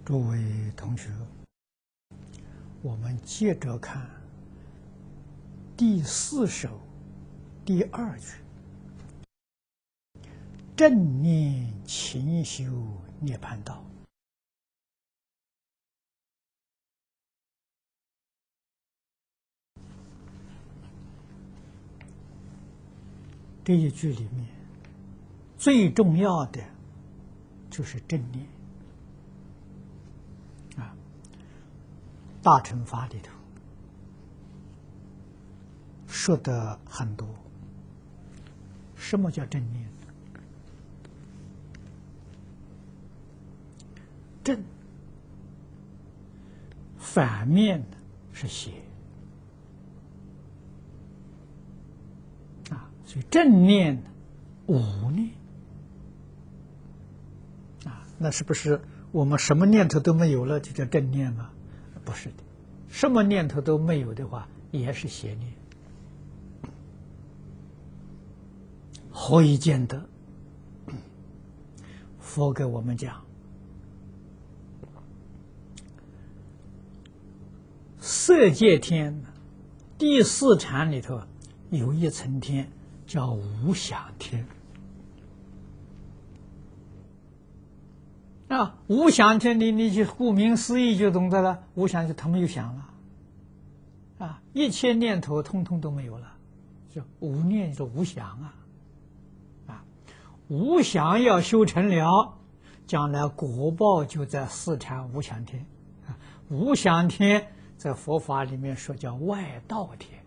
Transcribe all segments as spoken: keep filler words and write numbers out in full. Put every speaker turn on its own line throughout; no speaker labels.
诸位同学，我们接着看第四首第二句：正念勤修涅槃道。这一句里面最重要的就是正念啊，大乘法里头说的很多。什么叫正念？正反面是邪啊，所以正念无念啊，那是不是我们什么念头都没有了就叫正念吗？不是的，什么念头都没有的话也是邪念。何以见得？佛给我们讲，色界天第四禅里头有一层天叫无想天啊，无想天里你就顾名思义就懂得了，无想就他没有想了啊，一切念头通通都没有了，就无念是无想啊。无想要修成了，将来果报就在四禅无想天。无想天在佛法里面说叫外道天。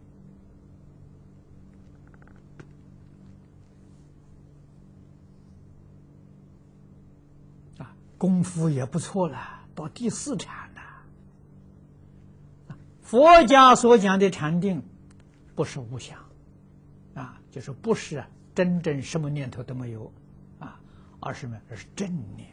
啊，功夫也不错了，到第四禅了。佛家所讲的禅定，不是无想，啊，就是不是真正什么念头都没有啊，而是什么？而是正念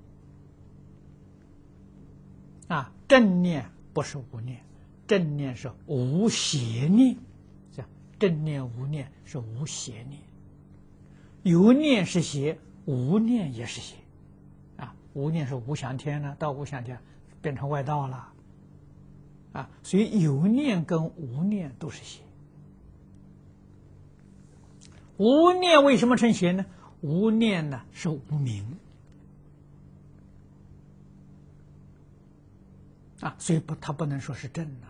啊，正念不是无念，正念是无邪念，这样正念无念是无邪念，有念是邪，无念也是邪啊，无念是无想天了，到无想天变成外道了啊，所以有念跟无念都是邪。无念为什么成邪呢？无念呢是无明啊，所以不，他不能说是正啊。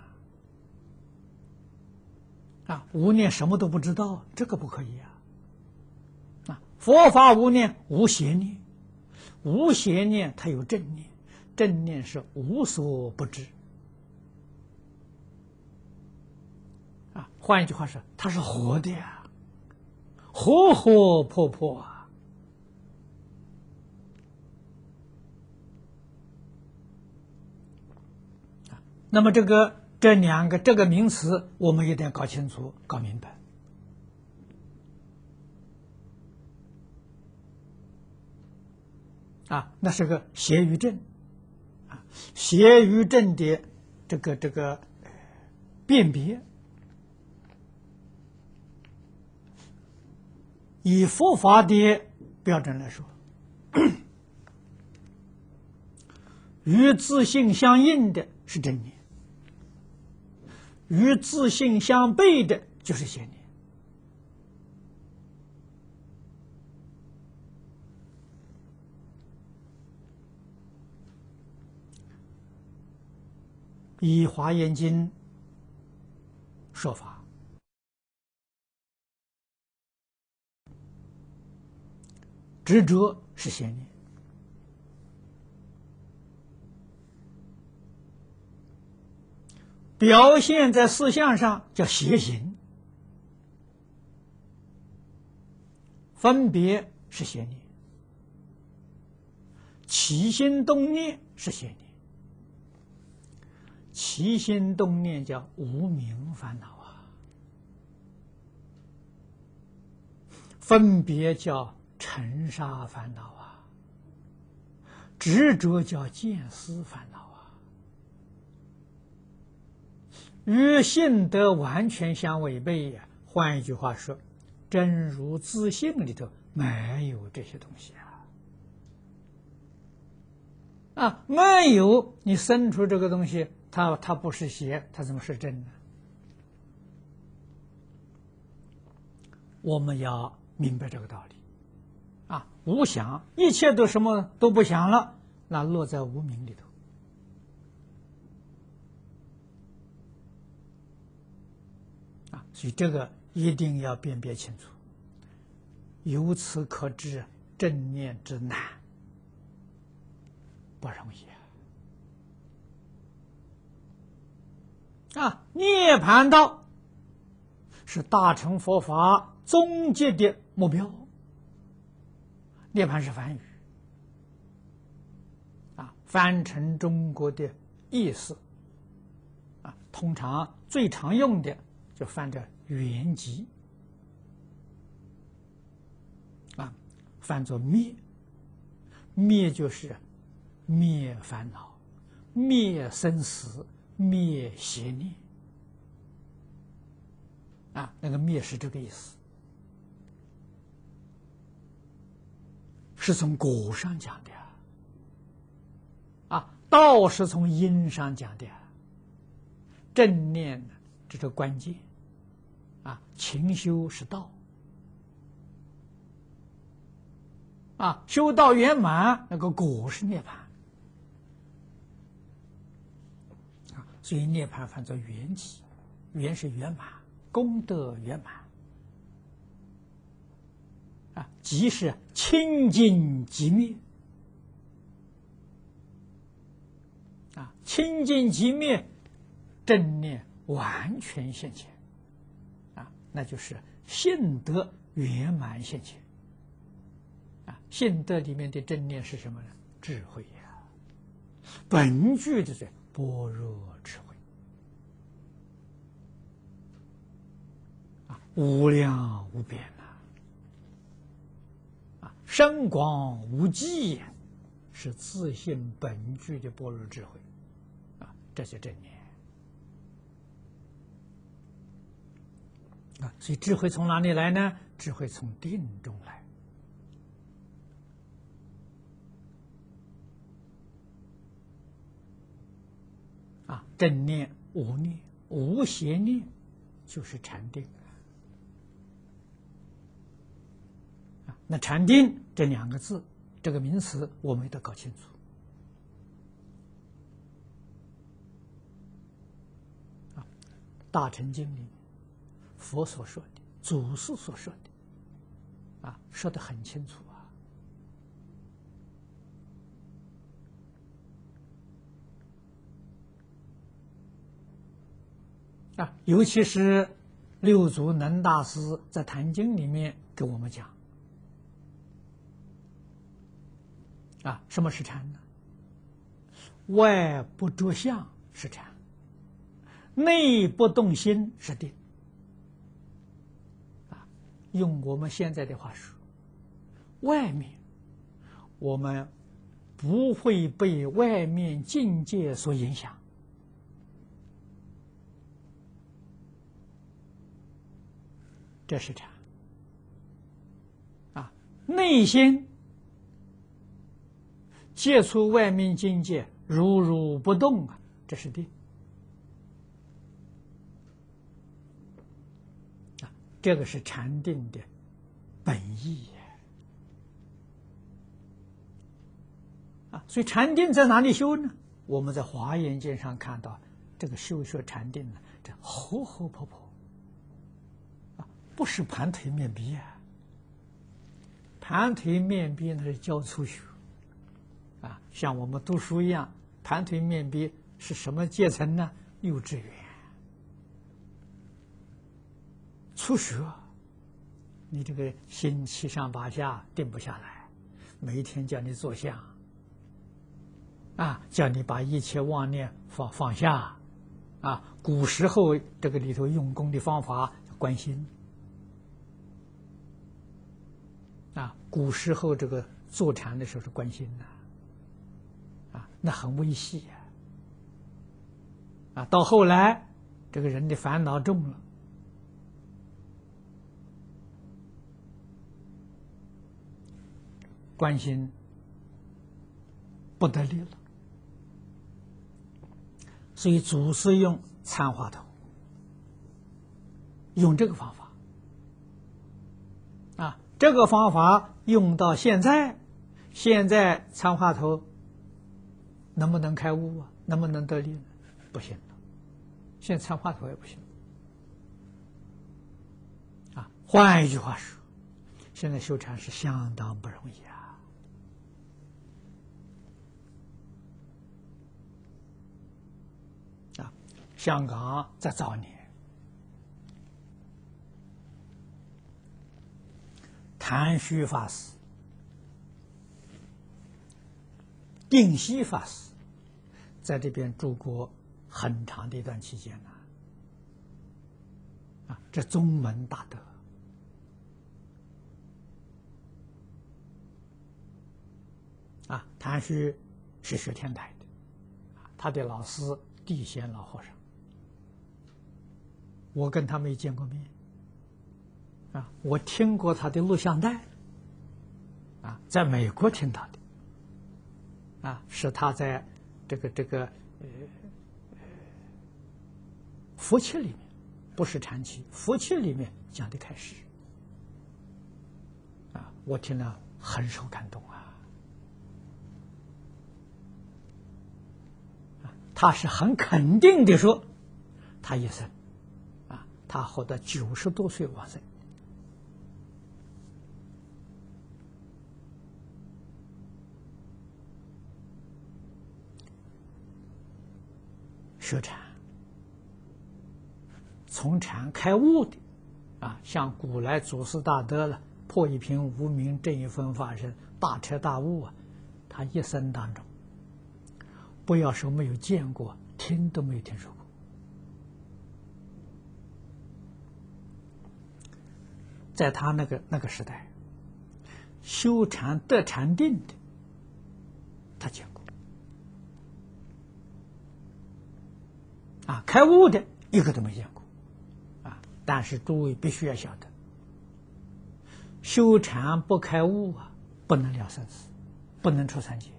啊，无念什么都不知道，这个不可以啊。啊，佛法无念无邪念，无邪念它有正念，正念是无所不知。啊，换一句话说，它是活的呀。活活泼泼啊！那么这个这两个这个名词，我们也得搞清楚、搞明白啊。那是个邪与正啊，邪与正的这个这个辨别。以佛法的标准来说，与自性相应的是正念，与自性相悖的就是邪念。以《华严经》说法，执着是邪念，表现在事相上叫邪行，分别是邪念，起心动念是邪念，起心动念叫无明烦恼啊，分别叫尘沙烦恼啊，执着叫见思烦恼啊，与性德完全相违背呀。换一句话说，真如自性里头没有这些东西啊。 啊，没有你生出这个东西，它它不是邪，它怎么是真呢？我们要明白这个道理。啊，无想，一切都什么都不想了，那落在无明里头。啊，所以这个一定要辨别清楚。由此可知，正念之难，不容易啊！啊，涅槃道是大乘佛法终极的目标。涅槃是梵语，啊，翻成中国的意思，啊，通常最常用的就翻着圆寂，啊，翻作灭，灭就是灭烦恼、灭生死、灭邪念，啊，那个灭是这个意思。是从果上讲的啊，道是从因上讲的，正念这是关键啊，勤修是道啊，修道圆满，那个果是涅槃啊，所以涅槃翻作圆寂，圆是圆满，功德圆满。啊，即是清净即灭，啊，清净即灭，正念完全现前，啊，那就是性德圆满现前，啊，性德里面的正念是什么呢？智慧呀、啊，本具的是般若智慧，啊，无量无边。深广无际，是自性本具的般若智慧，啊，这些正念啊，所以智慧从哪里来呢？智慧从定中来。啊，正念、无念、无邪念，就是禅定。那禅定这两个字，这个名词我们得搞清楚。啊，《大乘经》里面佛所说的，祖师所说的，啊，说得很清楚啊。啊，尤其是六祖能大师在《坛经》里面给我们讲。啊，什么是禅呢？外不着相是禅，内不动心是定。啊，用我们现在的话说，外面我们不会被外面境界所影响，这是禅。啊，内心接触外面境界，如如不动啊，这是定。啊，这个是禅定的本意啊。所以禅定在哪里修呢？我们在《华严经》上看到，这个修学禅定呢，这活活泼泼啊，不是盘腿面壁啊。盘腿面壁那是教初学。啊，像我们读书一样，盘腿面壁是什么阶层呢？幼稚园、初学，你这个心七上八下定不下来，每一天叫你坐相，啊，叫你把一切妄念放放下，啊，古时候这个里头用功的方法观心，啊，古时候这个坐禅的时候是观心呐。啊，那很微细呀！啊，到后来，这个人的烦恼重了，观心不得力了， 所以祖师用参话头，用这个方法啊，这个方法用到现在，现在参话头能不能开悟啊？能不能得力呢？不行了，现在参话头也不行啊。换一句话说，现在修禅是相当不容易啊。啊，香港在早年，谭虚法师、定西法师在这边住过很长的一段期间呢。啊，这宗门大德。啊，谭虚是学天台的，他的老师地仙老和尚，我跟他没见过面，啊，我听过他的录像带，啊，在美国听到的，啊，是他在这个这个呃佛七里面，不是禅期，佛七里面讲的开始，啊，我听了很受感动啊。他是很肯定的说，他一生，啊，他活到九十多岁往生。学禅，从禅开悟的，啊，像古来祖师大德了，破一品无明，正一分法身，大彻大悟啊，他一生当中。不要说没有见过，听都没有听说过。在他那个那个时代，修禅得禅定的，他见过。啊，开悟的一个都没见过。啊，但是诸位必须要晓得，修禅不开悟啊，不能了生死，不能出三界。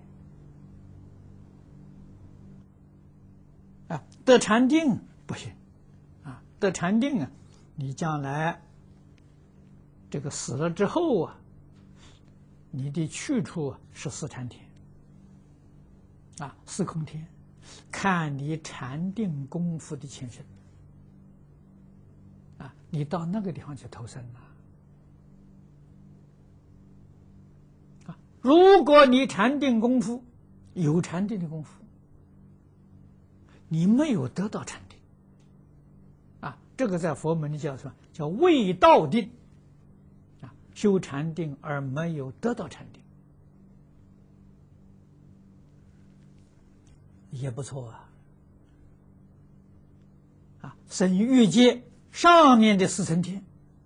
啊，得禅定不行，啊，得禅定啊，你将来这个死了之后啊，你的去处啊是四禅天，啊，四空天，看你禅定功夫的前身，啊，你到那个地方去投生了，啊，如果你禅定功夫有禅定的功夫。你没有得到禅定，啊，这个在佛门里叫什么？叫未到定，啊，修禅定而没有得到禅定，也不错啊，啊，生欲界上面的四层天，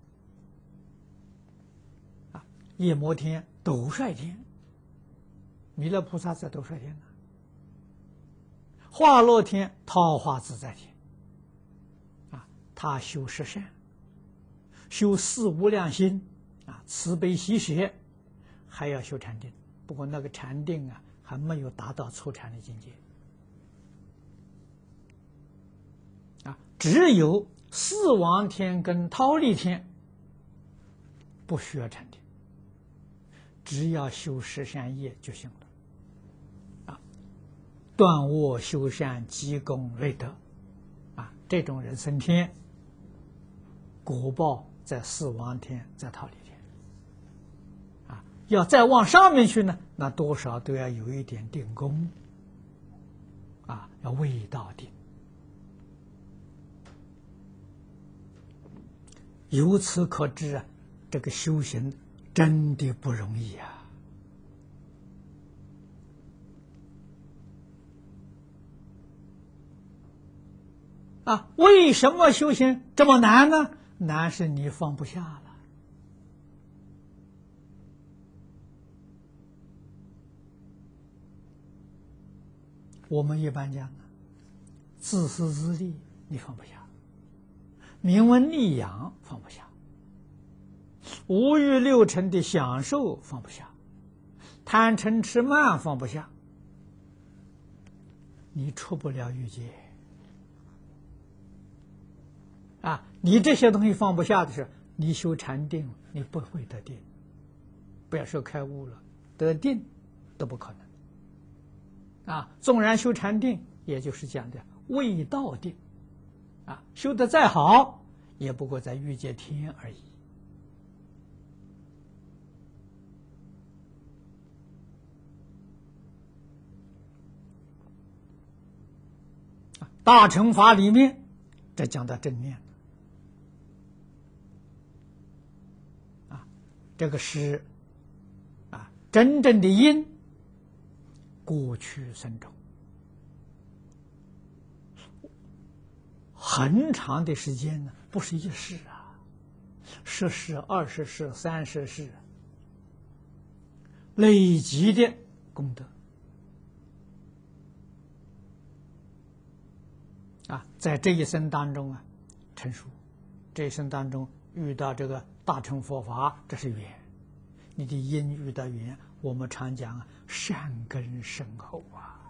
啊，夜摩天、斗率天，弥勒菩萨在斗率天呢。化乐天、桃花自在天，啊，他修十善，修四无量心，啊，慈悲喜舍，还要修禅定。不过那个禅定啊，还没有达到初禅的境界，啊，只有四王天跟忉利天不需要禅定，只要修十善业就行了。断恶修善，积功累德，啊，这种人升天，果报在四王天，在忉利天，啊，要再往上面去呢，那多少都要有一点定功，啊，要未到定。由此可知啊，这个修行真的不容易啊。啊，为什么修行这么难呢？难是你放不下了。我们一般讲啊，自私自利你放不下，名闻利养放不下，五欲六尘的享受放不下，贪嗔痴慢放不下，你出不了欲界。 啊，你这些东西放不下的时候，你修禅定，你不会得定。不要说开悟了，得定都不可能。啊，纵然修禅定，也就是讲的未到定。啊，修得再好，也不过在欲界天而已。大乘法里面，这讲到正念啊，这个是啊真正的因，过去生中，很长的时间呢，不是一世啊，十世、二十世、三十世累积的功德。啊，在这一生当中啊，成熟，这一生当中遇到这个大乘佛法，这是缘，你的因遇到缘，我们常讲啊，善根深厚啊。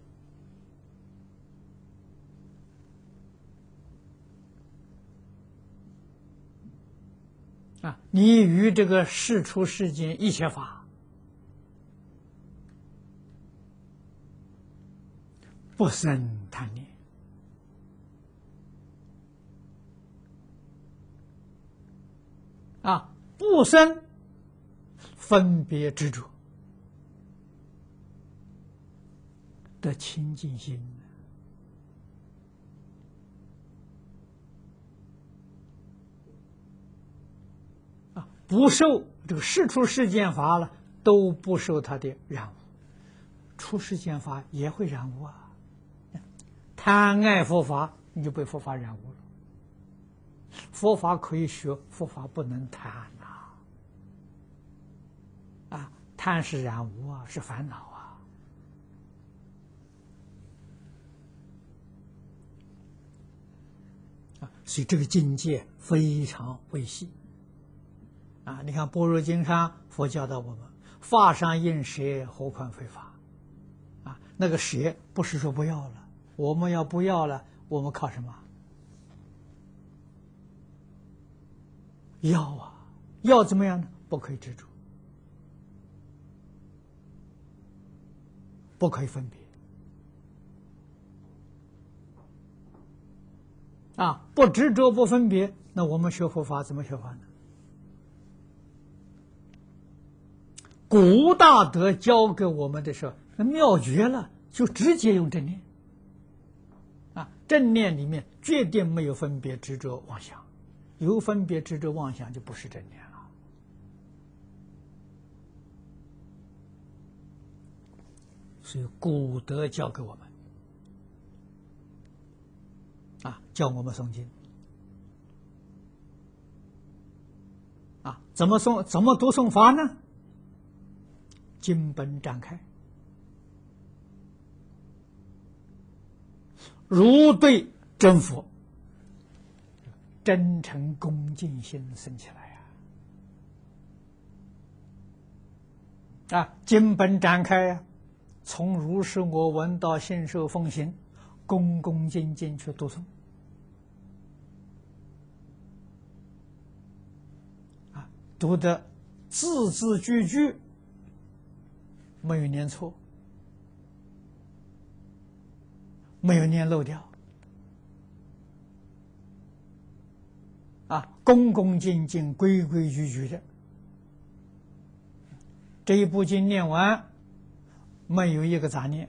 啊，你与这个世出世间一切法不生贪念。啊，不生分别执着，的清净心啊，不受这个世出世间法了，都不受它的染污，出世间法也会染污啊。贪爱佛法，你就被佛法染污了。佛法可以学，佛法不能贪呐！啊，贪是染污啊，是烦恼啊！啊，所以这个境界非常微细。啊，你看《般若经》上佛教导我们：法上应舍，何况非法？啊，那个舍不是说不要了，我们要不要了，我们靠什么？要啊，要怎么样呢？不可以执着，不可以分别。啊，不执着不分别，那我们学佛法怎么学法呢？古大德教给我们的时候，那妙绝了，就直接用正念。啊，正念里面决定没有分别执着妄想。有分别执着妄想，就不是正念了。所以古德教给我们，啊，教我们诵经，啊，怎么诵？怎么读诵法呢？经本展开，如对真佛。真诚恭敬心生起来呀！啊，经本展开呀，从如是我闻到信受奉行，恭恭敬敬去读诵。啊，读的字字句句没有念错，没有念漏掉。啊，恭恭敬敬、规规矩矩的，这一部经念完，没有一个杂念。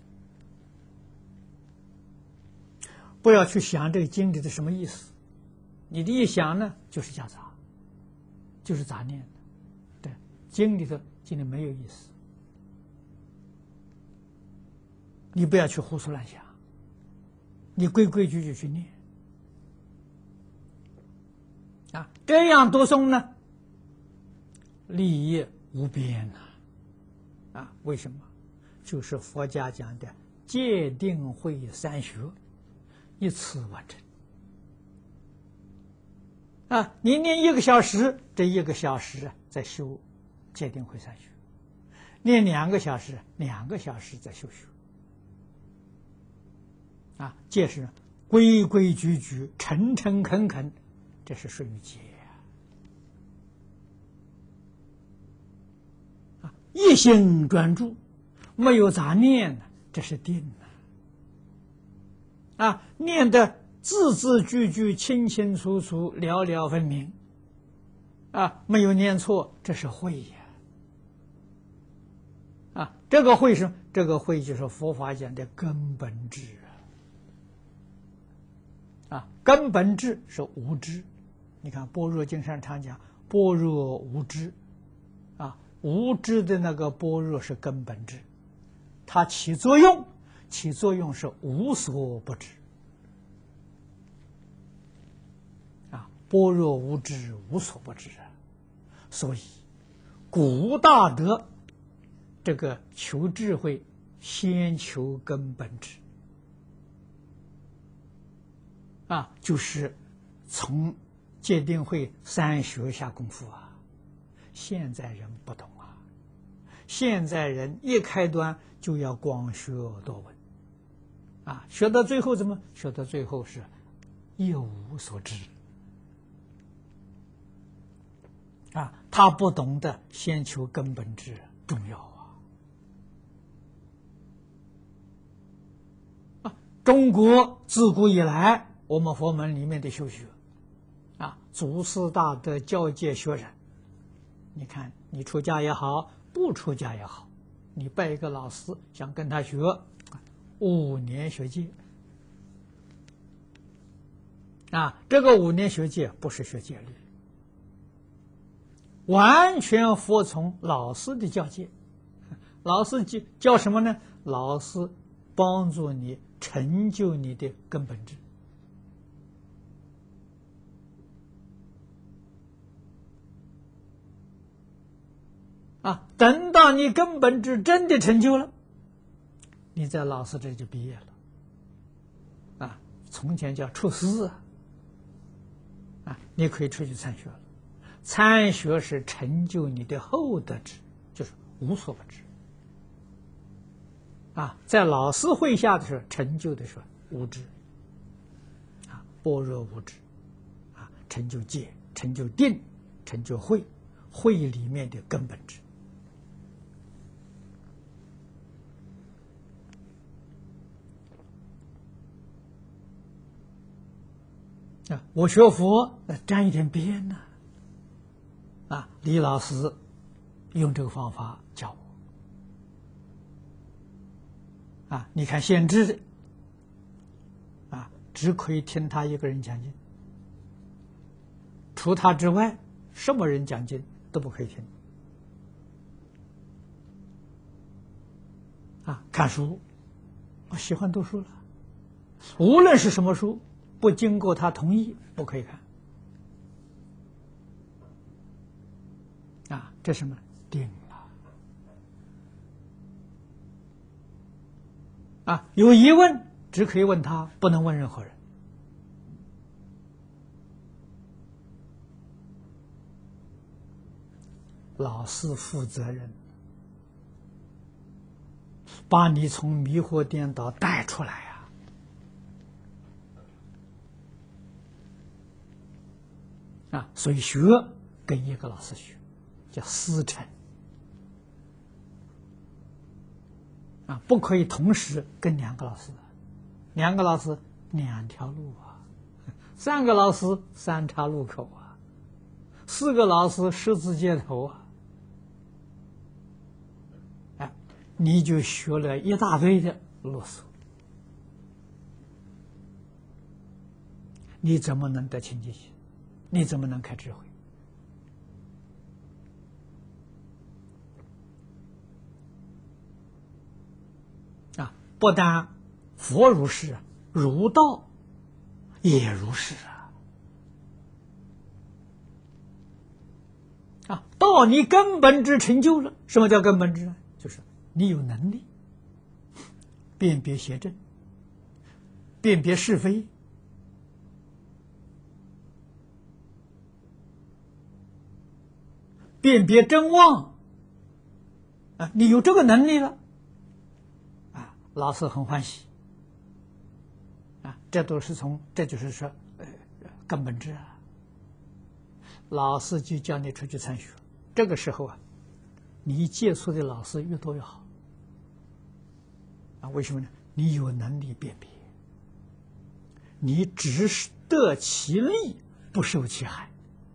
不要去想这个经里的什么意思，你的一想呢，就是夹杂，就是杂念。对，经里头经里没有意思，你不要去胡思乱想，你规规矩矩去念。啊，这样读诵呢，利益无边呐！啊，为什么？就是佛家讲的戒定慧三学，一次完成。啊，你念一个小时，这一个小时在修戒定慧三学；念两个小时，两个小时在修学。啊，戒是规规矩矩、诚诚恳恳，这是属于戒啊！一心专注，没有杂念，这是定啊！啊，念得字字句句清清楚楚、了了分明啊，没有念错，这是慧呀！啊，这个慧是这个慧，就是佛法讲的根本智啊！啊，根本智是无知。你看《般若经》上常讲“般若无知”，啊，无知的那个般若是根本智，它起作用，起作用是无所不知。啊，般若无知，无所不知啊！所以，古大德。这个求智慧，先求根本智啊，就是从戒定慧三学下功夫啊。现在人不懂啊，现在人一开端就要光学多闻啊，学到最后怎么？学到最后是一无所知啊，他不懂得先求根本智重要啊。中国自古以来，我们佛门里面的修学，啊，祖师大德教诫学人。你看，你出家也好，不出家也好，你拜一个老师，想跟他学，五年学戒。啊，这个五年学戒不是学戒律，完全服从老师的教诫。老师教教什么呢？老师帮助你成就你的根本智啊！等到你根本智真的成就了，你在老师这就毕业了啊！从前叫出师啊，啊，你可以出去参学了。参学是成就你的厚德智，就是无所不知啊！在老师会下的时候，成就的是无知啊，般若无知啊，成就戒，成就定，成就慧，慧里面的根本智啊！我学佛沾一点边呢啊！李老师用这个方法教我。啊，你看限制的，啊，只可以听他一个人讲经，除他之外，什么人讲经都不可以听。啊，看书，我喜欢读书了，无论是什么书，不经过他同意，不可以看。啊，这什么定？啊，有疑问只可以问他，不能问任何人。老师负责任，把你从迷惑颠倒带出来啊！啊，所以学跟一个老师学，叫师承。啊，不可以同时跟两个老师，两个老师两条路啊，三个老师三岔路口啊，四个老师十字街头啊，哎，你就学了一大堆的啰嗦，你怎么能得清净心？你怎么能开智慧？不但佛如是，儒道也如是啊！啊，道你根本智成就了。什么叫根本智呢？就是你有能力辨别邪正，辨别是非，辨别真妄啊！你有这个能力了。老师很欢喜，啊， 这都是从，这就是说，呃，根本智啊。老师就叫你出去参学，这个时候啊，你接触的老师越多越好。啊，为什么呢？你有能力辨别，你只是得其利，不受其害。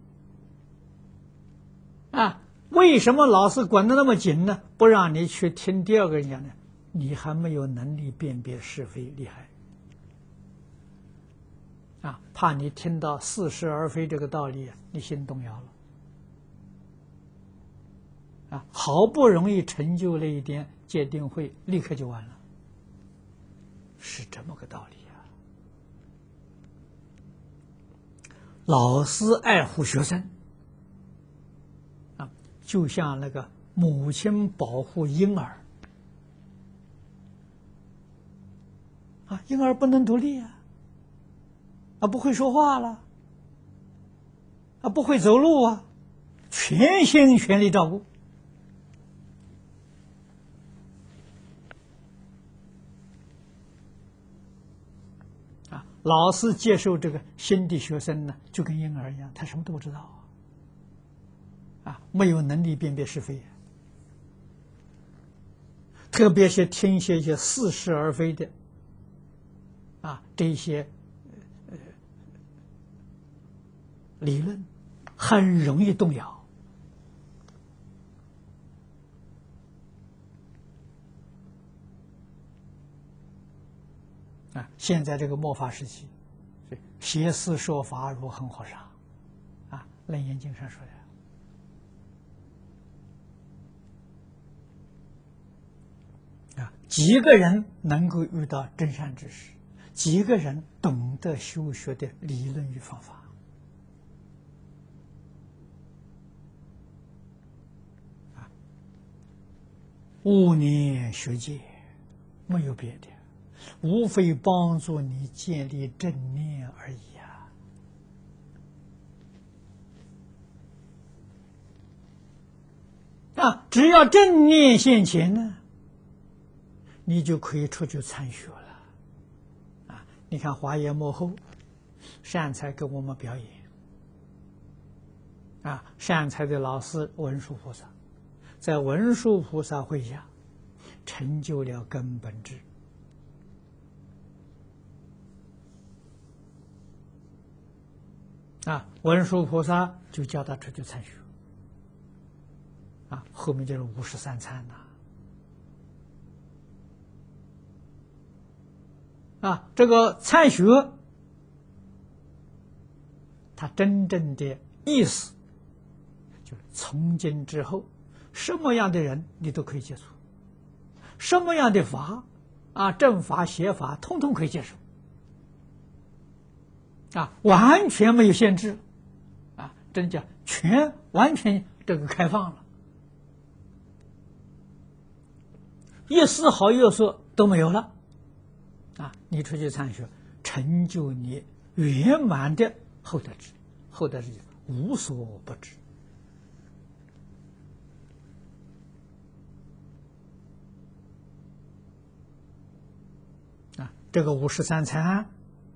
啊，为什么老师管得那么紧呢？不让你去听第二个人讲呢？你还没有能力辨别是非利害。啊，怕你听到似是而非这个道理，你心动摇了。啊，好不容易成就了一点戒定慧，立刻就完了，是这么个道理啊。老师爱护学生，啊，就像那个母亲保护婴儿，啊，婴儿不能独立啊。啊，不会说话了，啊，不会走路啊，全心全力照顾。啊，老师接受这个新的学生呢，就跟婴儿一样，他什么都不知道啊，啊，没有能力辨别是非，特别是听一些一些似是而非的，啊，这些。理论很容易动摇啊！现在这个末法时期，邪思说法如恒河沙啊，《楞严经》上说的啊，几个人能够遇到真善知识，几个人懂得修学的理论与方法。五年学戒，没有别的，无非帮助你建立正念而已啊！啊，只要正念现前呢，你就可以出去参学了。啊，你看华严幕后，善财给我们表演。啊，善财的老师文殊菩萨。在文殊菩萨会下，成就了根本智。啊，文殊菩萨就叫他出去参学。啊，后面就是五十三参呐。啊，这个参学，它真正的意思，就是从今之后。什么样的人你都可以接触，什么样的法啊，正法邪法通通可以接受，啊，完全没有限制，啊，真叫全完全这个开放了，一丝毫约束都没有了，啊，你出去参学，成就你圆满的厚德智，厚德智无所不知。这个五十三参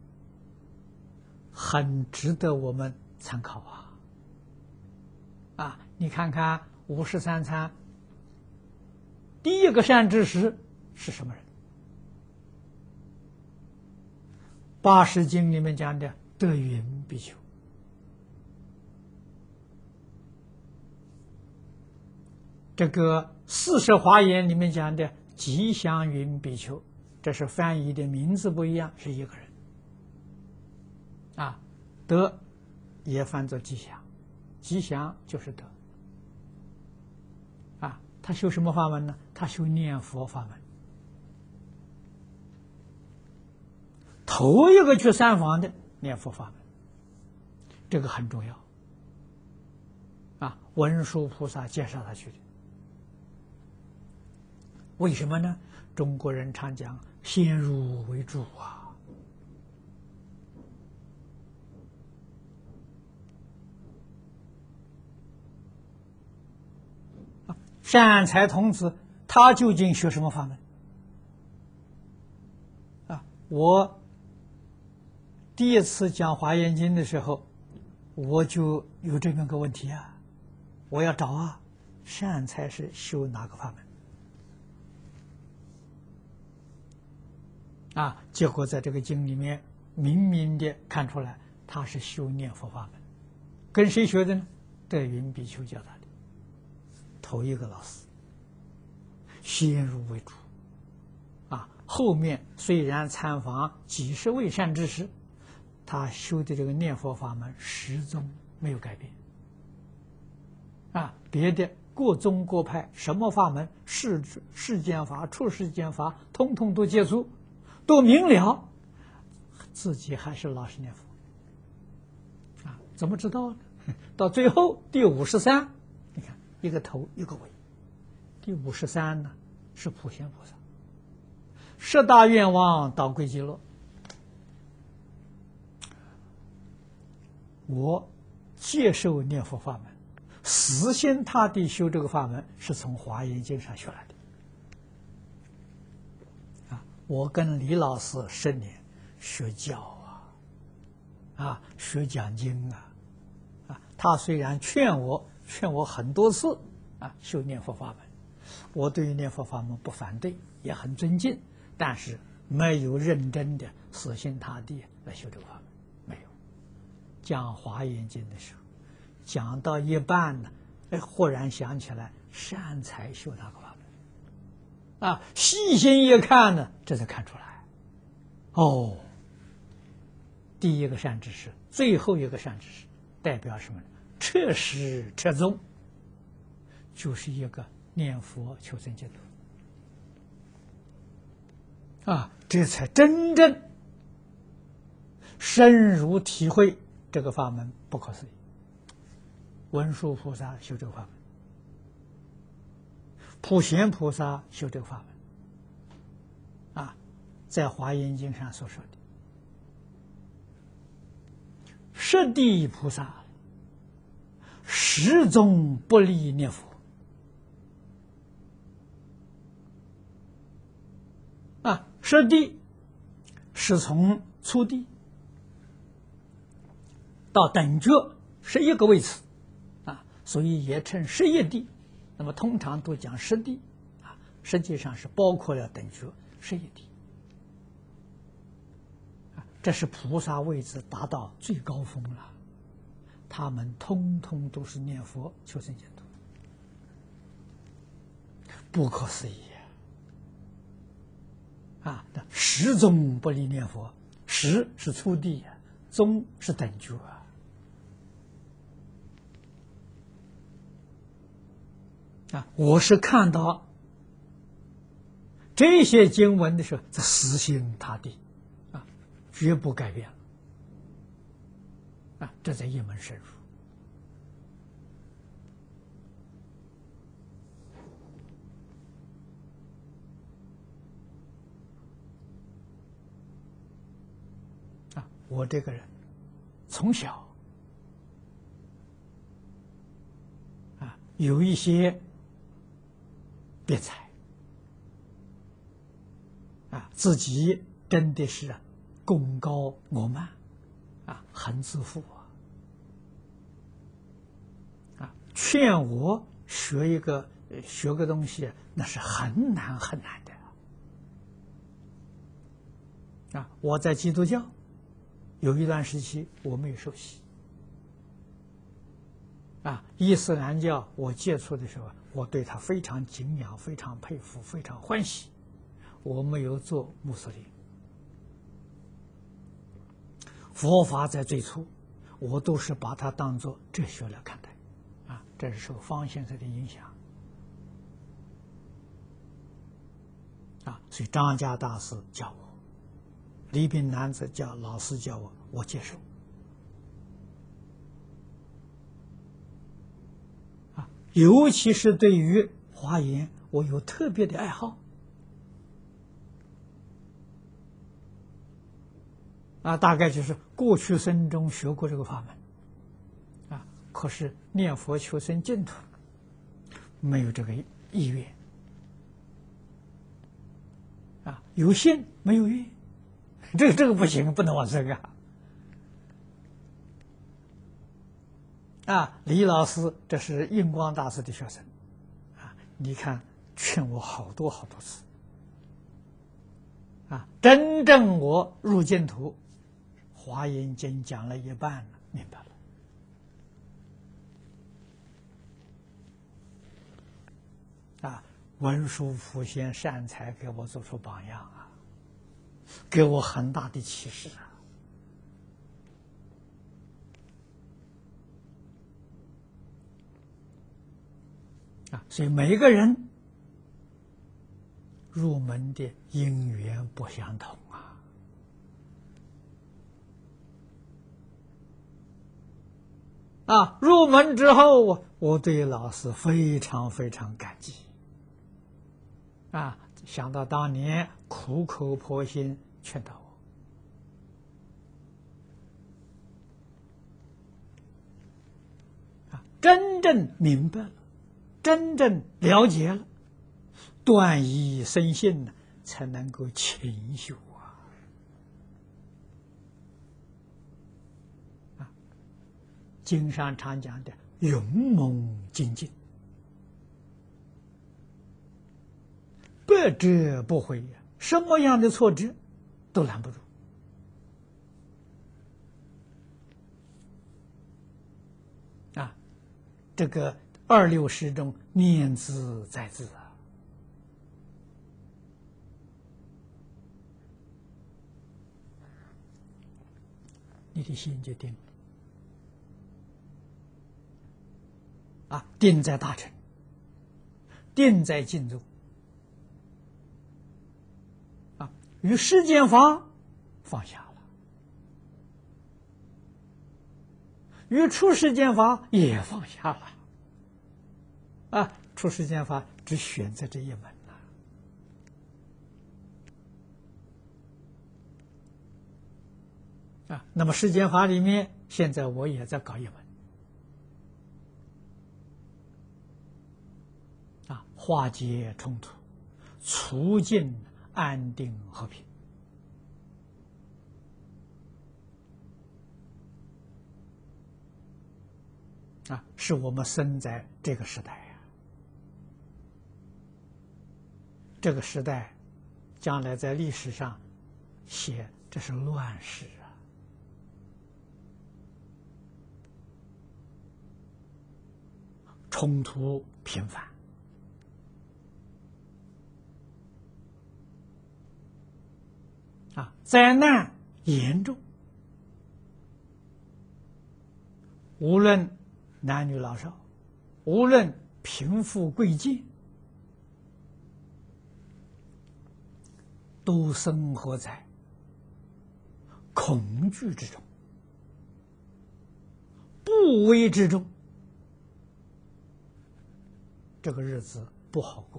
很值得我们参考啊！啊，你看看五十三参，第一个善知识是什么人？八识经里面讲的德云比丘，这个四十华严里面讲的吉祥云比丘。这是翻译的名字不一样，是一个人。啊，德也翻作吉祥，吉祥就是德。啊，他修什么法门呢？他修念佛法门。头一个去参访的念佛法门，这个很重要。啊，文殊菩萨介绍他去的。为什么呢？中国人常讲先入为主啊，善财童子他究竟学什么法门啊？我第一次讲《华严经》的时候，我就有这么个问题啊，我要找啊，善财是修哪个法门？啊，结果在这个经里面明明的看出来，他是修念佛法门，跟谁学的呢？德云比丘教他的，头一个老师，先入为主，啊，后面虽然参访几十位善知识，他修的这个念佛法门始终没有改变。啊，别的各宗各派什么法门，世世间法、出世间法，通通都接触，都明了，自己还是老实念佛。啊，怎么知道呢？到最后第五十三，你看一个头一个尾，第五十三呢是普贤菩萨，十大愿望导归极乐。我接受念佛法门，死心塌地修这个法门，是从《华严经》上学来的。啊，我跟李老师十年学教啊，啊，学讲经啊，啊，他虽然劝我，劝我很多次啊，修念佛法门，我对于念佛法门不反对，也很尊敬，但是没有认真的死心塌地来修这个法门，没有。讲《华严经》的时候，讲到一半呢，哎，忽然想起来善财修那个法门，啊，细心一看呢，这才看出来，哦，第一个善知识，最后一个善知识，代表什么呢？彻实彻宗，就是一个念佛求生净土，啊，这才真正深入体会这个法门不可思议。文殊菩萨修这个法门，普贤菩萨修这个法门，啊，在《华严经》上所说的，十地菩萨始终不离念佛，啊，十地是从初地到等觉十一个位次。所以也称十一地，那么通常都讲十地，啊，实际上是包括了等觉十一地，啊，这是菩萨位置达到最高峰了，他们通通都是念佛求生净土，不可思议啊！那始终不离念佛，始是初地，终是等觉啊。啊，我是看到这些经文的时候，在死心塌地，啊，绝不改变了，啊，这才一门深入。啊，我这个人从小啊有一些别财啊，自己真的是功高我慢啊，很自负啊，啊，劝我学一个学个东西，那是很难很难的啊。我在基督教有一段时期我没有受洗啊，伊斯兰教我接触的时候，我对他非常敬仰，非常佩服，非常欢喜。我没有做穆斯林，佛法在最初，我都是把它当作哲学来看待，啊，这是受方先生的影响，啊，所以张家大师教我，李炳南子教老师教我，我接受。尤其是对于华严，我有特别的爱好啊，大概就是过去生中学过这个法门啊，可是念佛求生净土没有这个意愿啊，有心没有愿，这个这个不行，不能往这个啊，李老师这是印光大师的学生，啊，你看劝我好多好多次，啊，真正我入净土，华严经讲了一半了，明白了。啊，文殊普贤善财给我做出榜样啊，给我很大的启示啊。啊，所以每一个人入门的因缘不相同啊。啊，入门之后，我对老师非常非常感激。啊，想到当年苦口婆心劝导我，啊，真正明白了。真正了解了，断疑生信呢，才能够勤修啊！啊，经上常讲的勇猛精进，百折不回呀，什么样的挫折都拦不住。啊，这个。二六时中念兹在兹啊，你的心就定了啊，定在大乘，定在净土啊，与世间法放下了，与出世间法也放下了。啊，出世间法只选择这一门了。啊，那么世间法里面，现在我也在搞一门。啊，化解冲突，促进安定和平。啊，是我们生在这个时代。这个时代，将来在历史上写这是乱世啊！冲突频繁，啊，灾难严重，无论男女老少，无论贫富贵贱。都生活在恐惧之中、不危之中，这个日子不好过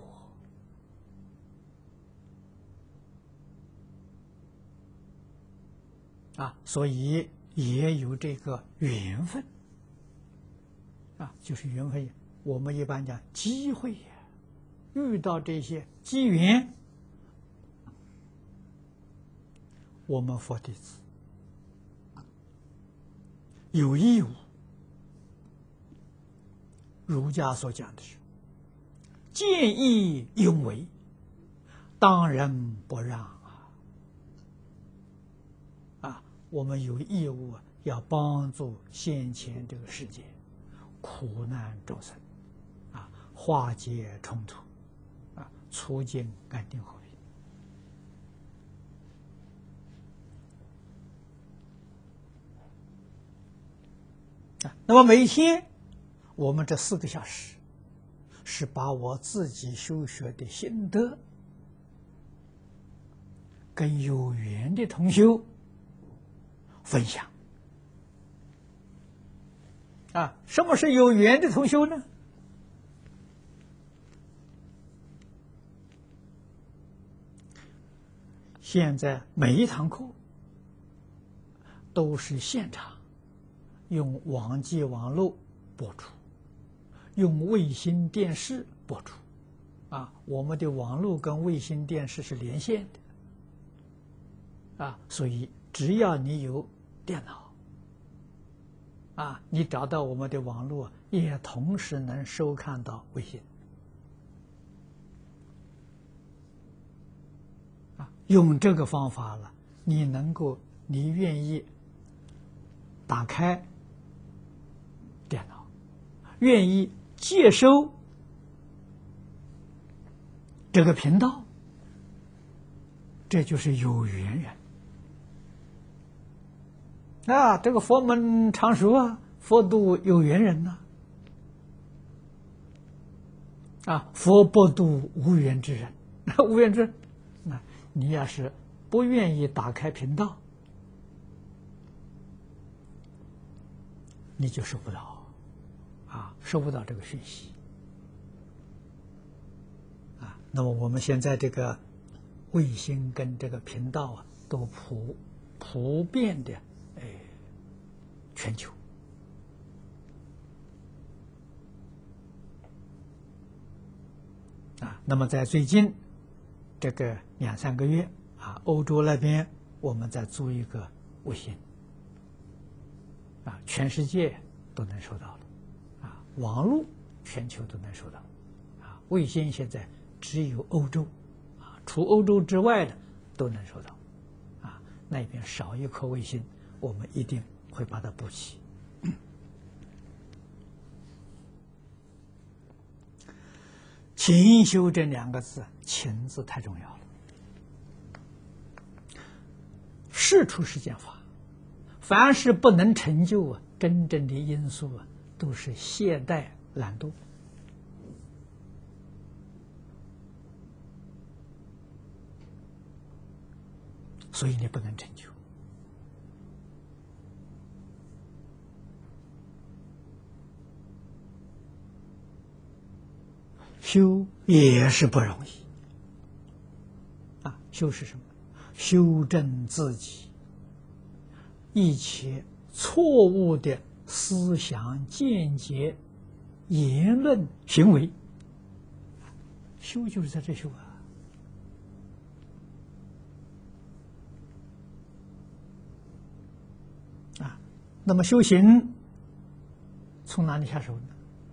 啊！所以也有这个缘分啊，就是缘分。我们一般讲机会呀，遇到这些机缘。我们佛弟子有义务，儒家所讲的是见义勇为，当仁不让啊！啊，我们有义务要帮助现前这个世界苦难众生，啊，化解冲突，啊，促进安定和平。那么每天我们这四个小时，是把我自己修学的心得，跟有缘的同修分享。啊，什么是有缘的同修呢？现在每一堂课都是现场。用网际网络播出，用卫星电视播出，啊，我们的网络跟卫星电视是连线的，啊，所以只要你有电脑， 啊，你找到我们的网络，也同时能收看到微信。啊，用这个方法了，你能够，你愿意打开电脑，愿意接收这个频道，这就是有缘人。啊，这个佛门常说啊，佛度有缘人呐、啊。啊，佛不度无缘之人。无缘之人，那你要是不愿意打开频道，你就收不到，啊，收不到这个讯息。啊，那么我们现在这个卫星跟这个频道啊，都普普遍的。哎，全球啊，那么在最近这个两三个月啊，欧洲那边我们在做一个卫星啊，全世界都能收到了啊，网络全球都能收到啊，卫星现在只有欧洲啊，除欧洲之外的都能收到啊，那边少一颗卫星。我们一定会把它补齐。勤修这两个字，勤字太重要了。事出世间法，凡是不能成就啊，真正的因素啊，都是懈怠懒惰。所以你不能成就。修也是不容易啊！修是什么？修正自己一切错误的思想、见解、言论、行为。修就是在这修啊！啊，那么修行从哪里下手呢？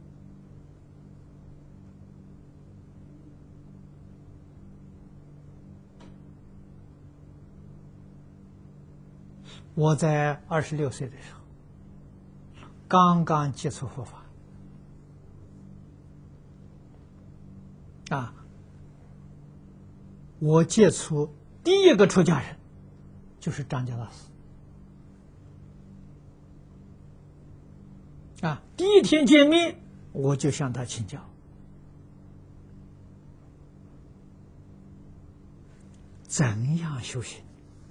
我在二十六岁的时候，刚刚接触佛法，啊，我接触第一个出家人就是张家大师，啊，第一天见面我就向他请教，怎样修行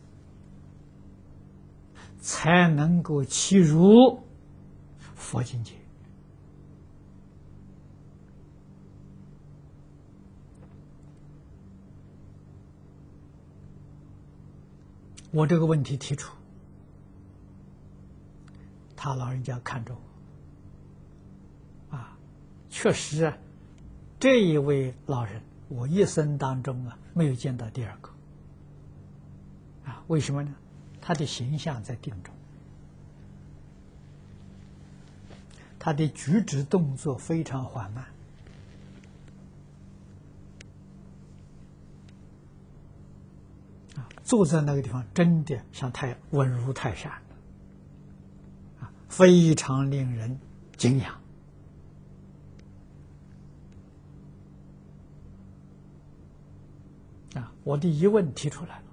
才能够契入佛境界？我这个问题提出，他老人家看着我，啊，确实啊，这一位老人，我一生当中啊没有见到第二个，啊，为什么呢？他的形象在定中，他的举止动作非常缓慢，啊，坐在那个地方真的像太稳如泰山了，啊，非常令人敬仰。啊，我的疑问提出来了。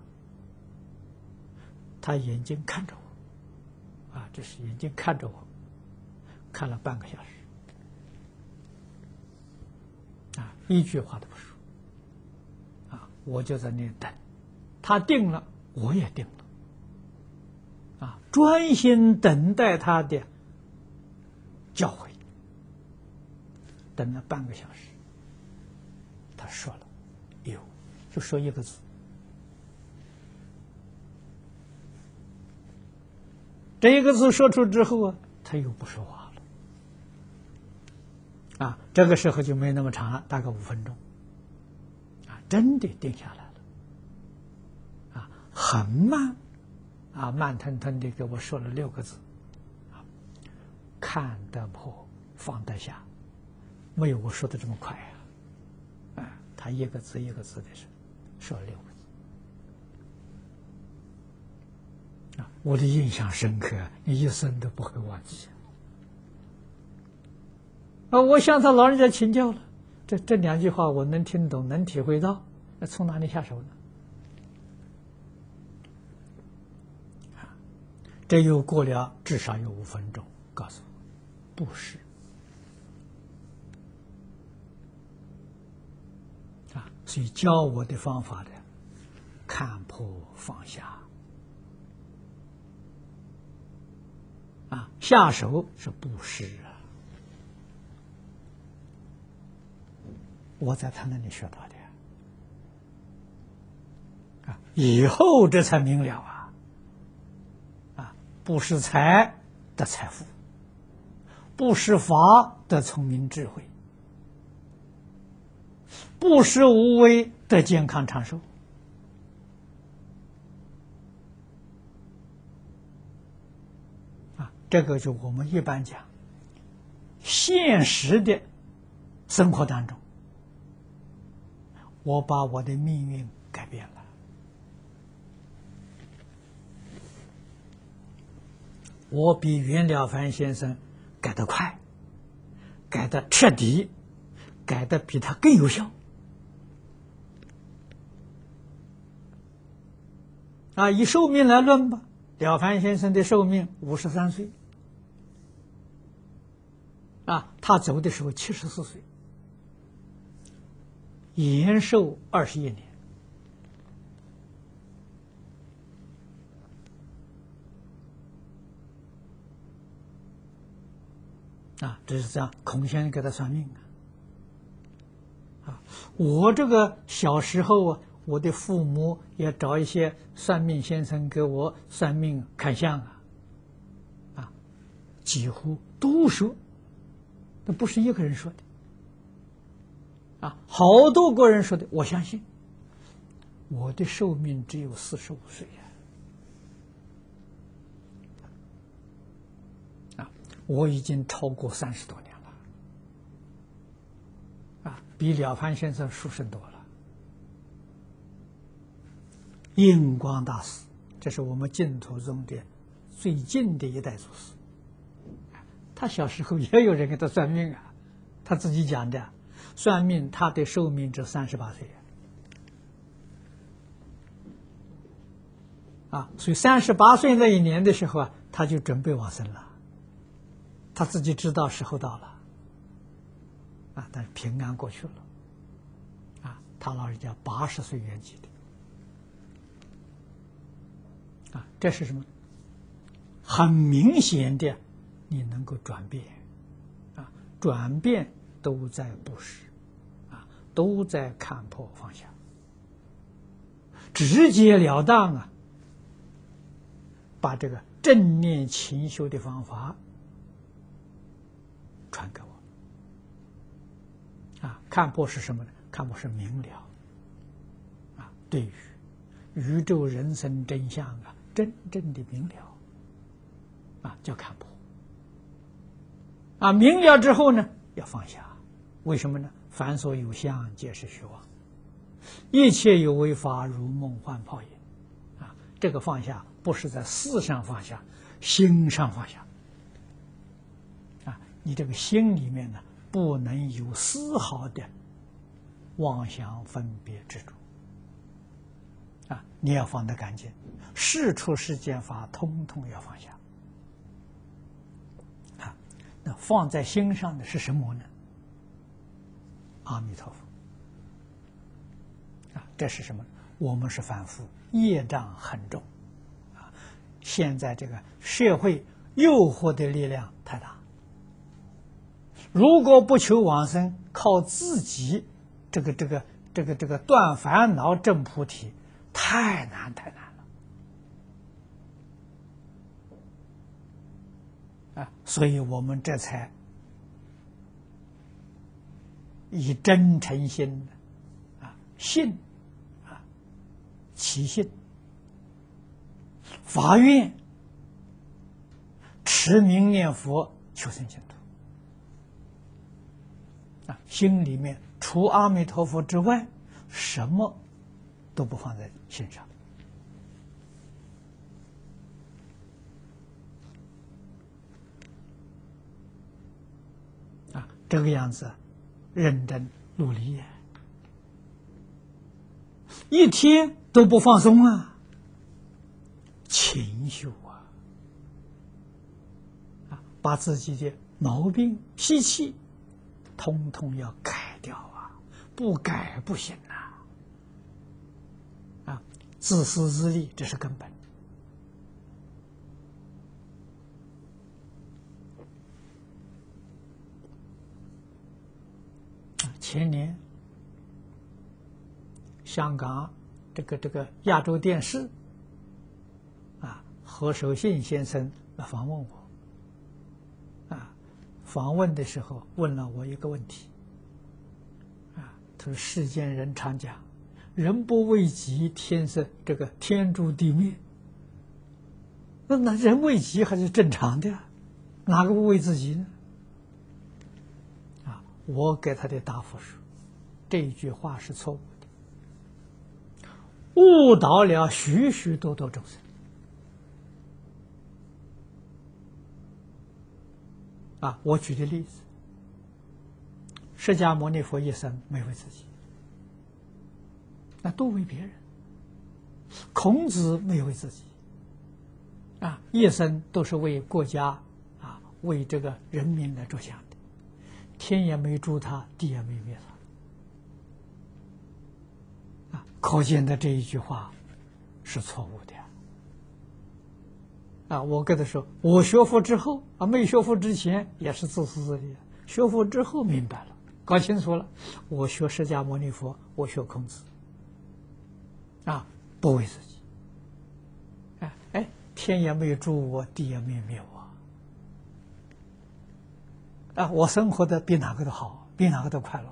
他眼睛看着我，啊，这是眼睛看着我，看了半个小时，啊，一句话都不说，啊，我就在那里等，他定了，我也定了，啊，专心等待他的教诲，等了半个小时，他说了，有，就说一个字。这一个字说出之后啊，他又不说话了，啊，这个时候就没那么长了，大概五分钟，啊，真的定下来了，啊，很慢，啊，慢腾腾的给我说了六个字，啊， 看得破，放得下，没有我说的这么快呀、啊。啊，他一个字一个字的说，说六个字。啊，我的印象深刻，你一生都不会忘记。啊，我向他老人家请教了，这这两句话我能听懂，能体会到，那从哪里下手呢？啊，这又过了至少有五分钟，告诉我，不是。啊，所以教我的方法的，看破放下。啊，下手是布施啊。我在他那里学到的啊，以后这才明了啊！啊，不是财的财富，不是法的聪明智慧，不是无为的健康长寿。啊，这个就我们一般讲，现实的生活当中。我把我的命运改变了，我比袁了凡先生改得快，改得彻底，改得比他更有效。啊，以寿命来论吧，了凡先生的寿命五十三岁，啊，他走的时候七十四岁。延寿二十一年，啊，这是这样。孔先生给他算命啊，啊，我这个小时候啊，我的父母也找一些算命先生给我算命看相啊，啊，几乎都说，那不是一个人说的。啊，好多个人说的，我相信。我的寿命只有四十五岁呀！啊，我已经超过三十多年了，啊，比了凡先生殊胜多了。印光大师，这是我们净土宗的最近的一代祖师。他小时候也有人给他算命啊，他自己讲的。算命，他的寿命只三十八岁啊，所以三十八岁那一年的时候啊，他就准备往生了，他自己知道时候到了，啊，但是平安过去了，啊，他老人家八十岁圆寂的，啊，这是什么？很明显的，你能够转变，啊，转变都在布施。都在看破放下，直截了当啊！把这个正念勤修的方法传给我啊！看破是什么呢？看破是明了啊！对于宇宙人生真相啊，真正的明了啊，叫看破啊！明了之后呢，要放下，为什么呢？凡所有相，皆是虚妄；一切有为法，如梦幻泡影。啊，这个放下不是在事上放下，心上放下。啊，你这个心里面呢，不能有丝毫的妄想、分别、执着。啊，你要放得干净，事出世间法，通通要放下。啊，那放在心上的是什么呢？阿弥陀佛啊，这是什么？我们是凡夫，业障很重啊。现在这个社会诱惑的力量太大，如果不求往生，靠自己这个这个这个这个断烦恼证菩提，太难太难了啊！所以我们这才以真诚心啊，信啊，起信发愿，持名念佛， 求生净土啊，心里面除阿弥陀佛之外，什么都不放在心上。啊，这个样子，认真努力，一天都不放松啊，勤修啊，啊，把自己的毛病习气，通通要改掉啊，不改不行呐！啊，自私自利，这是根本。前年，香港这个这个亚洲电视啊，何守信先生来访问我，啊，访问的时候问了我一个问题，啊，他说世间人常讲，人不为己，天生这个天诛地灭。那那人为己还是正常的，哪个不为自己呢？我给他的答复是：这一句话是错误的，误导了许许多多众生。啊，我举的例子，释迦牟尼佛一生没为自己，那都为别人；孔子没有为自己，啊，一生都是为国家啊，为这个人民来着想。天也没诛他，地也没灭他，啊，可见的这一句话是错误的。啊，我跟他说，我学佛之后啊，没学佛之前也是自私自利，学佛之后明白了，搞清楚了，我学释迦牟尼佛，我学孔子，啊，不为自己，哎哎，天也没诛我，地也没灭我。啊，我生活的比哪个都好，比哪个都快乐。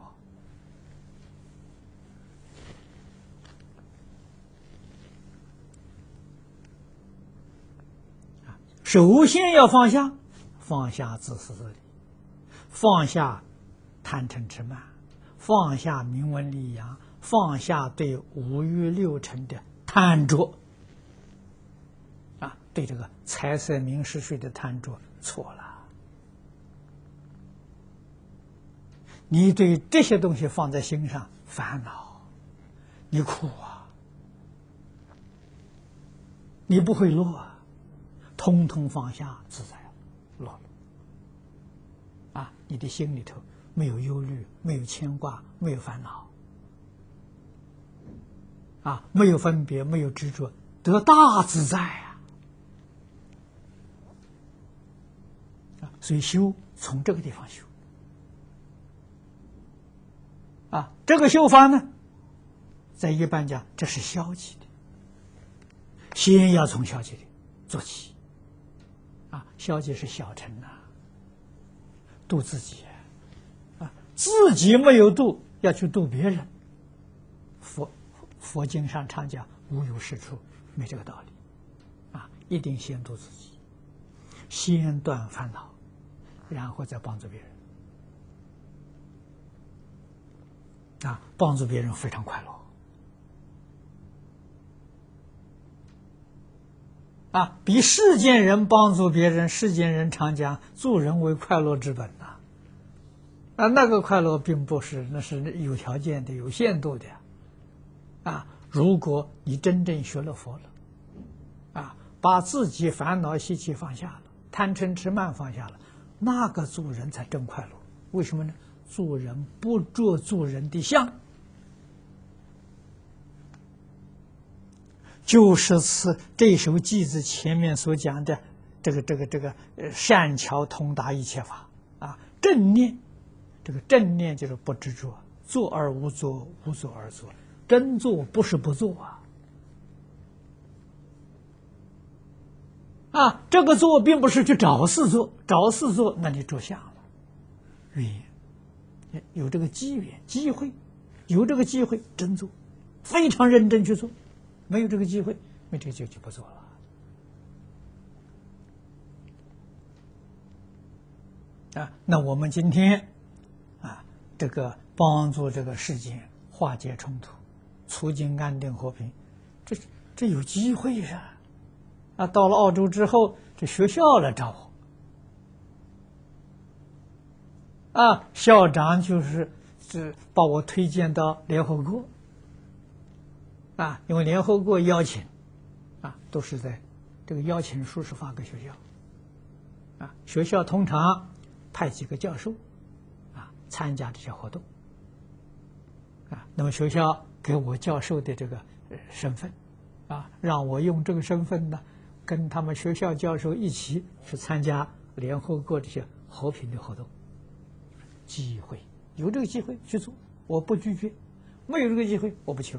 啊，首先要放下，放下自私自利，放下贪嗔痴慢，放下名闻利养，放下对五欲六尘的贪着。啊，对这个财色名食睡的贪着错了。你对这些东西放在心上，烦恼，你苦啊，你不会乐啊，通通放下，自在乐了。啊，你的心里头没有忧虑，没有牵挂，没有烦恼，啊，没有分别，没有执着，得大自在啊！啊，所以修从这个地方修。啊，这个修法呢，在一般讲，这是消极的，先要从消极的做起。啊，消极是小乘呐、啊，度自己啊，自己没有度，要去度别人。佛佛经上常讲无有是处，没这个道理。啊，一定先度自己，先断烦恼，然后再帮助别人。啊，帮助别人非常快乐。啊，比世间人帮助别人，世间人常讲助人为快乐之本呐。啊，那个快乐并不是，那是有条件的、有限度的。啊，如果你真正学了佛了，啊，把自己烦恼习气放下了，贪嗔痴慢放下了，那个助人才真快乐。为什么呢？助人不着助人的相，就是此这首偈子前面所讲的这个这个这个呃善巧通达一切法啊，正念，这个正念就是不执着，做而无作，无作而作，真做不是不做啊。啊，这个做并不是去找事做，找事做那你着相了，缘。有这个机缘机会，有这个机会真做，非常认真去做，没有这个机会，没这个机会就不做了。 啊，那我们今天啊，这个帮助这个世界化解冲突，促进安定和平，这这有机会呀！啊，到了澳洲之后，这学校来找我，啊，校长就是是把我推荐到联合国，啊，因为联合国邀请，啊，都是在这个邀请书是发给学校，啊，学校通常派几个教授，啊，参加这些活动，啊，那么学校给我教授的这个身份，啊，让我用这个身份呢，跟他们学校教授一起去参加联合国这些和平的活动。机会有这个机会去做，我不拒绝；没有这个机会，我不求。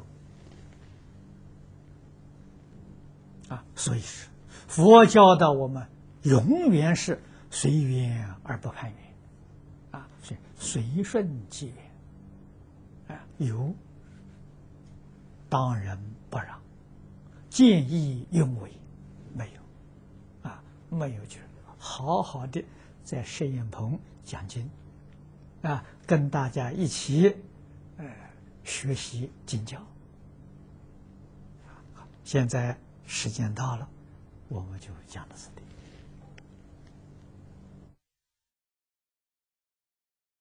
啊，所以是佛教的我们永远是随缘而不攀缘，啊，是随顺即缘，啊，有当仁不让，见义勇为，没有，啊，没有就是好好的在摄影棚讲经，啊，跟大家一起呃学习经教。现在时间到了，我们就讲到这里。